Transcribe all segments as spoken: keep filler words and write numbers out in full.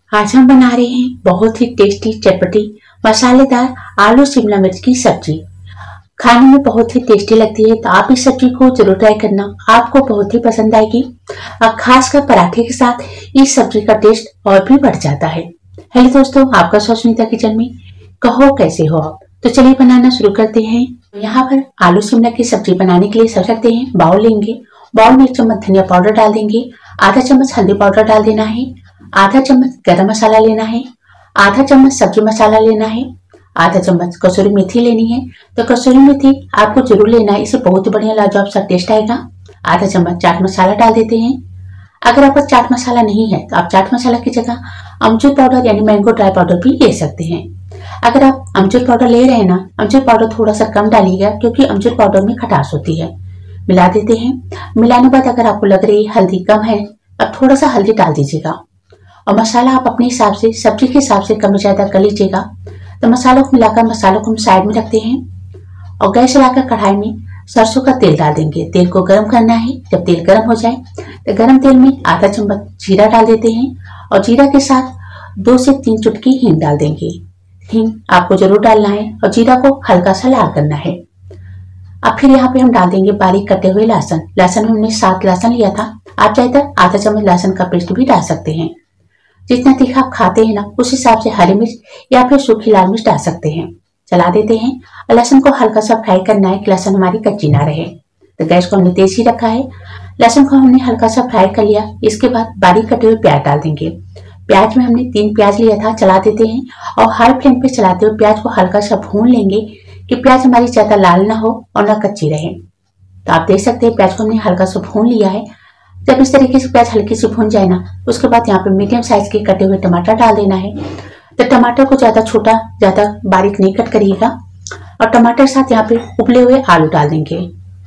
आज हम बना रहे हैं बहुत ही टेस्टी चटपटी मसालेदार आलू शिमला मिर्च की सब्जी। खाने में बहुत ही टेस्टी लगती है, तो आप इस सब्जी को जरूर ट्राई करना, आपको बहुत ही पसंद आएगी। और खासकर पराठे के साथ इस सब्जी का टेस्ट और भी बढ़ जाता है। हेलो दोस्तों, आपका स्वागत सुनीता किचन में। कहो कैसे हो आप? तो चलिए बनाना शुरू करते हैं। यहाँ पर आलू शिमला की सब्जी बनाने के लिए सब रखते हैं। बाउल लेंगे, बाउल में एक चम्मच धनिया पाउडर डाल देंगे, आधा चम्मच हल्दी पाउडर डाल देना है, आधा चम्मच गरम मसाला लेना है, आधा चम्मच सब्जी मसाला लेना है, आधा चम्मच कसूरी मेथी लेनी है। तो कसूरी मेथी आपको जरूर लेना है, इससे बहुत ही बढ़िया लाजवाब सा टेस्ट आएगा। आधा चम्मच चाट मसाला डाल देते हैं। अगर आपका चाट मसाला नहीं है तो आप चाट मसाला की जगह अमचूर पाउडर यानी मैंगो ड्राई पाउडर भी ले सकते हैं। अगर आप अमचूर पाउडर ले रहे हैं ना, अमचूर पाउडर थोड़ा सा कम डालिएगा क्योंकि अमचूर पाउडर में खटास होती है। मिला देते हैं। मिलाने के बाद अगर आपको लग रही है हल्दी कम है, अब थोड़ा सा हल्दी डाल दीजिएगा। और मसाला आप अपने हिसाब से, सब्जी के हिसाब से कम ज्यादा कर लीजिएगा। तो मसालों को मिलाकर मसालों को हम साइड में रखते हैं और गैस चलाकर कढ़ाई में सरसों का तेल डाल देंगे। तेल को गर्म करना है। जब तेल गर्म हो जाए तो गर्म तेल में आधा चम्मच जीरा डाल देते हैं और जीरा के साथ दो से तीन चुटकी हींग डाल देंगे। हींग आपको जरूर डालना है और जीरा को हल्का सा लाल करना है। अब फिर यहाँ पे हम डाल देंगे बारीक कटे हुए लहसुन। लहसुन हमने सात लहसुन लिया था, आप चाहे तो आधा चम्मच लहसुन का पेस्ट भी डाल सकते हैं। जितना तीखा आप खाते हैं ना, उस हिसाब से हरी मिर्च या फिर सूखी लाल मिर्च डाल सकते हैं। चला देते हैं और लहसुन को हल्का सा फ्राई करना है कि लहसुन हमारी कच्ची ना रहे। तो गैस को हमने तेज ही रखा है। लहसुन को हमने हल्का सा फ्राई कर लिया। इसके बाद बारीक कटे हुए प्याज डाल देंगे। प्याज में हमने तीन प्याज लिया था। चला देते हैं और हाई फ्लेम पे चलाते हुए प्याज को हल्का सा भून लेंगे कि प्याज हमारी ज्यादा लाल ना हो और ना कच्ची रहे। तो आप देख सकते हैं प्याज को हमने हल्का सा भून लिया है। जब इस तरीके से प्याज हल्की से भून जाए ना, उसके बाद यहाँ पे मीडियम साइज के कटे हुए टमाटर डाल देना है। तो टमाटर को ज्यादा छोटा ज्यादा बारीक नहीं कट करिएगा। और टमाटर साथ यहाँ पे उबले हुए आलू डाल देंगे।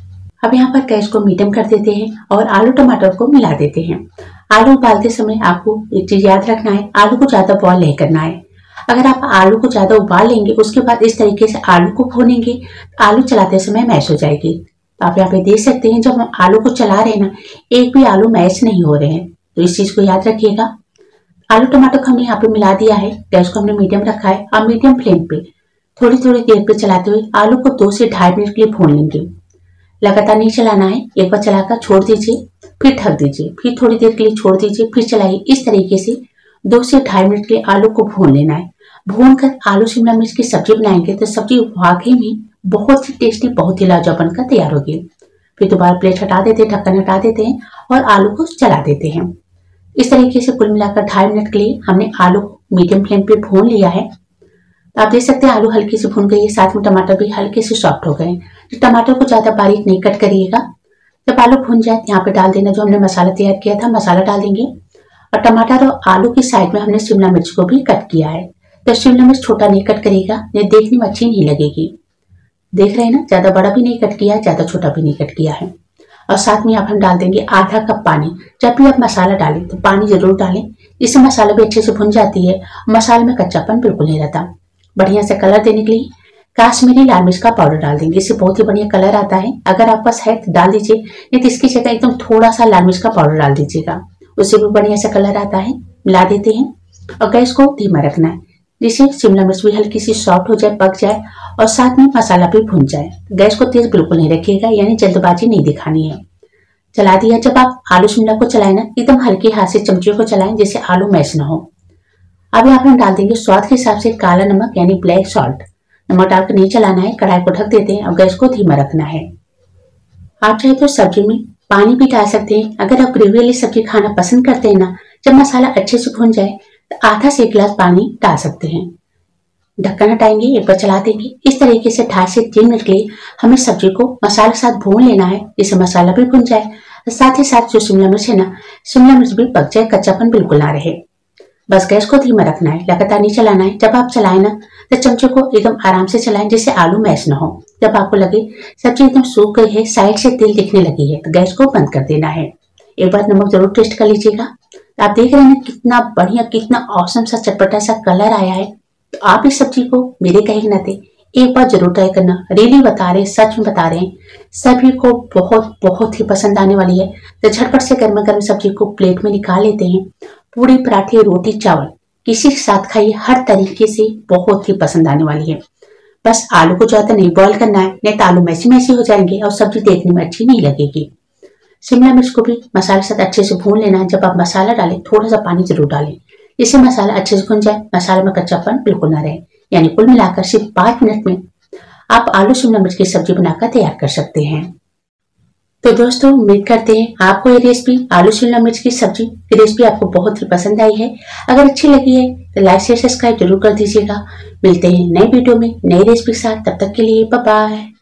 अब यहाँ पर गैस को मीडियम कर देते हैं और आलू टमाटर को मिला देते हैं। आलू उबालते समय आपको एक चीज याद रखना है, आलू को ज्यादा बॉयल नहीं करना है। अगर आप आलू को ज्यादा उबाल लेंगे, उसके बाद इस तरीके से आलू को भूनेंगे, आलू चलाते समय मैश हो जाएगी। तो आप यहाँ पे देख सकते हैं जब हम आलू को चला रहे हैं ना, एक भी आलू मैश नहीं हो रहे हैं। तो इस चीज को याद रखिएगा। आलू टमाटर को हमने यहाँ पे मिला दिया है। गैस को हमने मीडियम रखा है और मीडियम फ्लेम पे थोड़ी थोड़ी देर पे चलाते हुए आलू को दो से ढाई मिनट के लिए भून लेंगे। लगातार नहीं चलाना है, एक बार चलाकर छोड़ दीजिए, फिर ढक दीजिए, फिर थोड़ी देर के लिए छोड़ दीजिए, फिर चलाइए। इस तरीके से दो से ढाई मिनट के लिए आलू को भून लेना है। भून कर आलू शिमला मिर्च की सब्जी बनाएंगे तो सब्जी वाकई में बहुत ही टेस्टी, बहुत ही लाजवाब बनकर तैयार होगी। फिर दोबारा प्लेट हटा देते हैं, ढक्कन हटा देते हैं और आलू को चला देते हैं। इस तरीके से कुल मिलाकर ढाई मिनट के लिए हमने आलू मीडियम फ्लेम पे भून लिया है। तो आप देख सकते हैं आलू हल्की से भून गई है, साथ में टमाटर भी हल्के से सॉफ्ट हो गए। तो टमाटर को ज्यादा बारीक नहीं कट करिएगा। जब आलू भून जाए यहाँ पे डाल देना जो हमने मसाला तैयार किया था, मसाला डाल देंगे। और टमाटर और आलू की साइड में हमने शिमला मिर्च को भी कट किया है। तो शिमला मिर्च छोटा नहीं कट करिएगा, ये देखने में अच्छी नहीं लगेगी। देख रहे हैं ना, ज्यादा बड़ा भी नहीं कट किया है, ज्यादा छोटा भी नहीं कट किया है। और साथ में आप हम डाल देंगे आधा कप पानी। जब भी आप मसाला डालें तो पानी जरूर डालें, इससे मसाला भी अच्छे से भुन जाती है। मसाले में कच्चापन बिल्कुल नहीं रहता। बढ़िया से कलर देने के लिए काश्मीरी लाल मिर्च का पाउडर डाल देंगे, इससे बहुत ही बढ़िया कलर आता है। अगर आप पास है तो डाल दीजिए, नहीं तो इसकी जगह एकदम थोड़ा सा लाल मिर्च का पाउडर डाल दीजिएगा, उससे भी बढ़िया से कलर आता है। मिला देते हैं और गैस को धीमा रखना है, जिससे शिमला मिर्च भी हल्की सी सॉफ्ट हो जाए, पक जाए और साथ में मसाला भी भुन जाए। गैस को तेज बिल्कुल नहीं रखिएगा, यानी जल्दबाजी नहीं दिखानी है। चला दिया। जब आप आलू शिमला को चलाएं ना, एकदम हल्के हाथ से चमचे को चलाएं जिससे आलू मैश ना हो। अब यहाँ पे हम डाल देंगे स्वाद के हिसाब से काला नमक यानी ब्लैक सॉल्ट। नमक डालकर नहीं चलाना है, कढ़ाई को ढक देते हैं और गैस को धीमा रखना है। आप चाहे तो सब्जी में पानी भी डाल सकते हैं। अगर आप ग्रेवी वाली सब्जी खाना पसंद करते हैं ना, जब मसाला अच्छे से भुन जाए तो आधा से एक गिलास पानी डाल सकते हैं। ढक्कन हटाएंगे, एक बार चला देंगे। इस तरीके से ढाई से तीन मिनट के लिए हमें सब्जी को मसाले के साथ भून लेना है, जिससे मसाला भी भुन जाए, साथ ही साथ जो शिमला मिर्च है ना, शिमला मिर्च भी पक जाए, कच्चापन बिल्कुल ना रहे। बस गैस को धीमा रखना है, लगातार नहीं चलाना है। जब आप चलाएं ना तो चमचे को एकदम आराम से चलाएं, जिससे आलू मैश ना हो। जब आपको लगे सब्जी एकदम सूख गई है, साइड से तेल दिखने लगी है, तो गैस को बंद कर देना है। एक बार नमक जरूर टेस्ट कर लीजिएगा। आप देख रहे हैं कितना बढ़िया, कितना औसम सा चटपटा सा कलर आया है। तो आप इस सब्जी को मेरे कहे के नाते एक बार जरूर ट्राई करना। रियली बता रहे, सच में बता रहे हैं, सभी को बहुत बहुत ही पसंद आने वाली है। तो झटपट से गर्मा गर्म सब्जी को प्लेट में निकाल लेते हैं। पूरी, पराठे, रोटी, चावल किसी के साथ खाइए, हर तरीके से बहुत ही पसंद आने वाली है। बस आलू को ज्यादा नहीं बॉईल करना है, नहीं तो आलू मैसी मैसी हो जाएंगे और सब्जी देखने में अच्छी नहीं लगेगी। शिमला मिर्च को भी मसाले के साथ अच्छे से भून लेना है। जब आप मसाला डालें थोड़ा सा पानी जरूर डालें, इससे मसाला अच्छे से भुन जाए, मसाले में कच्चापन बिल्कुल ना रहे। यानी कुल मिलाकर सिर्फ पांच मिनट में आप आलू शिमला मिर्च की सब्जी बनाकर तैयार कर सकते हैं। तो दोस्तों उम्मीद करते हैं आपको ये रेसिपी आलू शिमला मिर्च की सब्जी की रेसिपी आपको बहुत ही पसंद आई है। अगर अच्छी लगी है तो लाइक शेयर सब्सक्राइब जरूर कर दीजिएगा। मिलते हैं नए वीडियो में नई रेसिपी के साथ, तब तक के लिए बाय बाय।